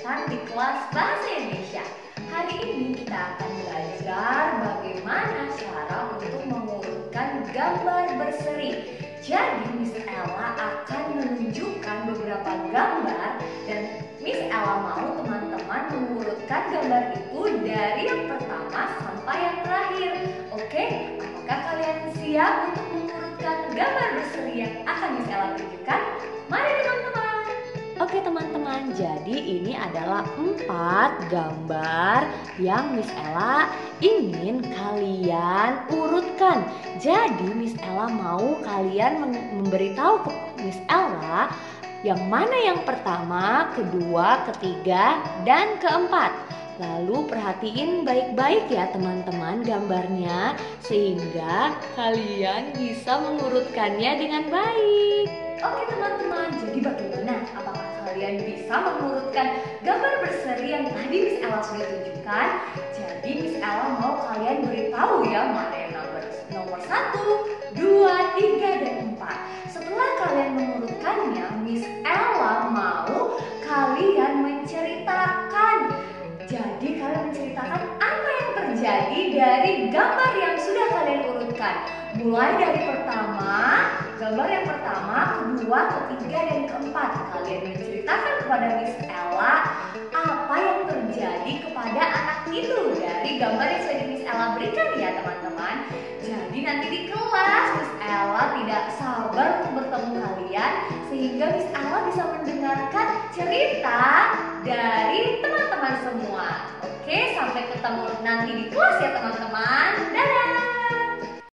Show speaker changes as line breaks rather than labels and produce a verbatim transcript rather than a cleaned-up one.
datang di kelas Bahasa Indonesia. Hari ini kita akan belajar bagaimana cara untuk mengurutkan gambar berseri. Jadi Miss Ella akan menunjukkan beberapa gambar dan Miss Ella mau teman-teman mengurutkan gambar itu dari yang pertama sampai yang terakhir. Oke, apakah kalian siap untuk mengurutkan gambar berseri yang akan Miss Ella tunjukkan? Mari teman-teman.
Oke teman-teman, jadi ini adalah empat gambar yang Miss Ella ingin kalian urutkan. Jadi Miss Ella mau kalian memberitahu ke Miss Ella yang mana yang pertama, kedua, ketiga, dan keempat. Lalu perhatiin baik-baik ya teman-teman gambarnya, sehingga kalian bisa mengurutkannya dengan baik.
Oke teman-teman, jadi bagaimana? Apakah kalian bisa mengurutkan gambar berseri yang tadi Miss Ella sudah tunjukkan? Jadi Miss Ella mau kalian beritahu ya mana yang nomor, nomor satu, dua, tiga, dan empat. Setelah kalian mengurutkannya, Miss Ella mau kalian menceritakan. Jadi kalian menceritakan apa yang terjadi dari gambar yang sudah kalian urutkan. Mulai dari pertama, gambar yang pertama, kedua, ketiga, dan keempat. Kalian menceritakan kepada Miss Ella apa yang terjadi kepada anak itu dari gambar yang sudah Miss Ella berikan ya teman-teman. Jadi nanti di kelas Miss Ella tidak sabar untuk bertemu kalian, sehingga Miss Ella bisa mendengarkan cerita dari teman-teman semua. Oke, sampai ketemu nanti di kelas ya teman-teman. Dadah!